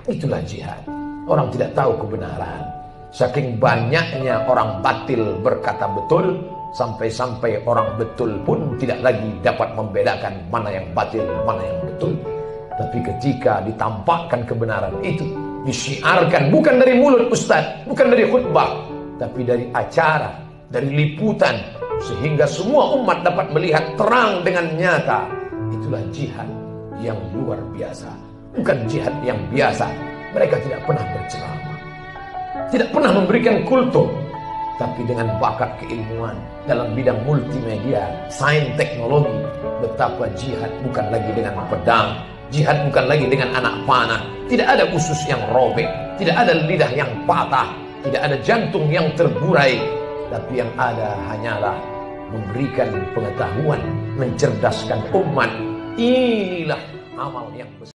Itulah jihad. Orang tidak tahu kebenaran. Saking banyaknya orang batil berkata betul, sampai-sampai orang betul pun tidak lagi dapat membedakan mana yang batil, mana yang betul. Tapi ketika ditampakkan kebenaran itu, disiarkan bukan dari mulut ustaz, bukan dari khutbah, tapi dari acara, dari liputan, sehingga semua umat dapat melihat terang dengan nyata. Itulah jihad yang luar biasa. Bukan jihad yang biasa. Mereka tidak pernah berceramah, tidak pernah memberikan kultum, tapi dengan bakat keilmuan dalam bidang multimedia, sains, teknologi. Betapa jihad bukan lagi dengan pedang, jihad bukan lagi dengan anak panah. Tidak ada usus yang robek, tidak ada lidah yang patah, tidak ada jantung yang terburai. Tapi yang ada hanyalah memberikan pengetahuan, mencerdaskan umat. Inilah amal yang besar.